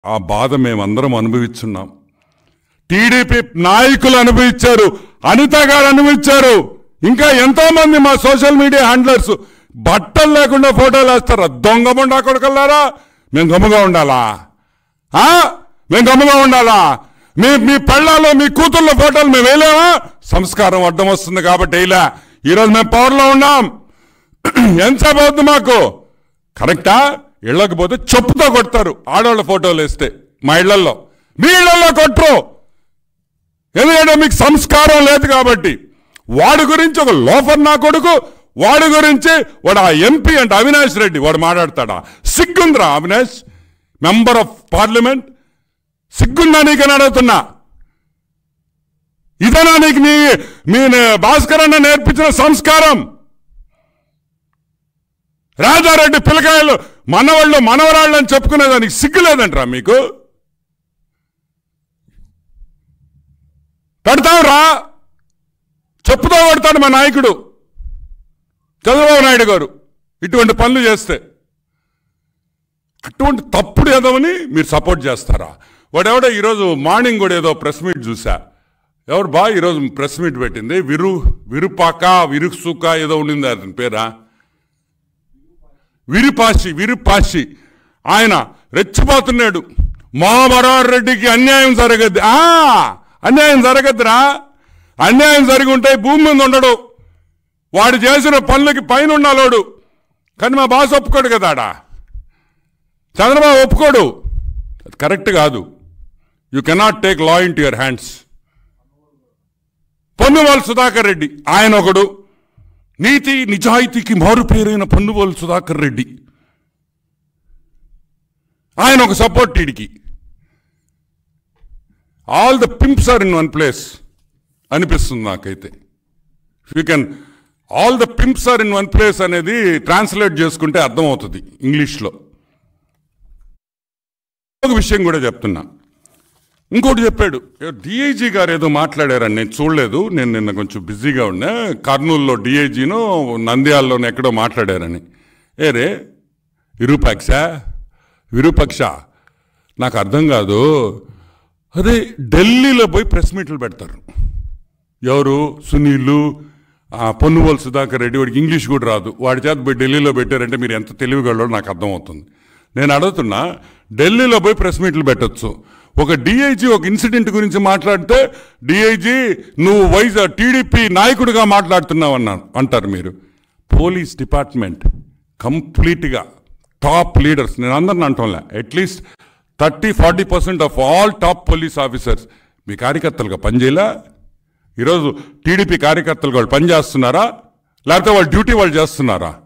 ఆ బాధ మేమందరం అనుభవిస్తున్నాం. టీడీపీ నాయకులు అనుభవించారు, అనిత గారు అనుభవించారు, ఇంకా ఎంతో మంది మా సోషల్ మీడియా హ్యాండ్లర్స్ బట్టలు లేకుండా ఫోటోలు వేస్తారా? దొంగముండా కొడుకల్లారా, మేము గమ్ముగా ఉండాలా? మేము గమ్ముగా ఉండాలా? మీ పళ్ళాలో మీ కూతుళ్ళ ఫోటోలు మేము వేయలేమా? సంస్కారం అడ్డం వస్తుంది కాబట్టి వేయలే. ఈరోజు మేము పవర్లో ఉన్నాం. ఎంతసేపు అవుతుంది మాకు? కరెక్టా? ఇళ్ళకి పోతే చెప్పుతో కొడతారు ఆడవాళ్ళ ఫోటోలు వేస్తే. మా ఇళ్లలో, మీ ఇళ్లలో కొట్టరు. ఎందుకంటే మీకు సంస్కారం లేదు కాబట్టి. వాడి గురించి ఒక లోఫర్ నా కొడుకు, వాడి గురించి వాడు ఆ ఎంపీ అంటే అవినాష్ రెడ్డి వాడు మాట్లాడతాడా? సిగ్గుందిరా అవినాష్, మెంబర్ ఆఫ్ పార్లమెంట్, సిగ్గుందా నీకని అడుగుతున్నా. ఇదేనా నీకు మీ భాస్కర్ అన్న నేర్పించిన సంస్కారం? రాజారెడ్డి పిల్లకాయలు మనవాళ్ళు మనవరాళ్ళు అని చెప్పుకునేదానికి సిగ్గు లేదంటరా మీకు? పెడతావురా, చెప్పుతో కొడతాడు మా నాయకుడు చంద్రబాబు నాయుడు గారు ఇటువంటి పనులు చేస్తే. అటువంటి తప్పుడు ఏదోని మీరు సపోర్ట్ చేస్తారా? వాడెవడో ఈరోజు మార్నింగ్ కూడా ఏదో ప్రెస్ మీట్ చూసా. ఎవరు బా ఈరోజు ప్రెస్ మీట్ పెట్టింది? విరుసుక ఏదో ఉండింది, అతని పేరా విరుపాషి. ఆయన రెచ్చిపోతున్నాడు, మా మరారెడ్డికి అన్యాయం జరగద్ది. అన్యాయం జరగద్దురా. అన్యాయం జరిగి ఉంటే భూమి మీద ఉండడు, వాడు చేసిన పనులకి పైన ఉండాలోడు. కానీ మా బాస్ ఒప్పుకోడు కదా, ఆడ చంద్రబాబు ఒప్పుకోడు. అది కరెక్ట్ కాదు. You cannot take law into your hands. పొన్నువాళ్ళు సుధాకర్ రెడ్డి ఆయన ఒకడు, నీతి నిజాయితీకి మారు పేరైన పొన్నువాళ్ళు సుధాకర్ రెడ్డి, ఆయన ఒక సపోర్ట్. టీడీకి all the pimps are in one place అనిపిస్తుంది నాకైతే. You can all the pimps are in one place అనేది ట్రాన్స్లేట్ చేసుకుంటే అర్థమవుతుంది ఇంగ్లీష్లో. ఒక విషయం కూడా చెప్తున్నా. ఇంకోటి చెప్పాడు, డిఐజీ గారు ఏదో మాట్లాడారని నేను చూడలేదు, నేను నిన్న కొంచెం బిజీగా ఉన్నా. కర్నూలులో డిఐజీను నంద్యాలలోనే ఎక్కడో మాట్లాడారని. ఏరే విరూపక్ష నాకు అర్థం కాదు. అదే ఢిల్లీలో పోయి ప్రెస్ మీట్లు పెడతారు. ఎవరు? సునీలు, పొన్నువాళ్ళు సుధాకర్ రెడ్డి, వాడికి ఇంగ్లీష్ కూడా రాదు, వాడి చేత పోయి ఢిల్లీలో పెట్టారంటే మీరు ఎంత తెలివిగలరో నాకు అర్థమవుతుంది. నేను అడుగుతున్నా, ఢిల్లీలో పోయి ప్రెస్ మీట్లు పెట్టచ్చు. ఒక డిఐజీ ఒక ఇన్సిడెంట్ గురించి మాట్లాడితే డిఐజీ నువ్వు టీడీపీ నాయకుడిగా మాట్లాడుతున్నావు అంటారు మీరు. పోలీస్ డిపార్ట్మెంట్ కంప్లీట్గా టాప్ లీడర్స్, నేను అందరిని అంటోంలే, at least 30-40% of all top police officers మీ కార్యకర్తలుగా పనిచేయలే. ఈరోజు టీడీపీ కార్యకర్తలు వాళ్ళు పనిచేస్తున్నారా, లేకపోతే వాళ్ళ డ్యూటీ వాళ్ళు చేస్తున్నారా?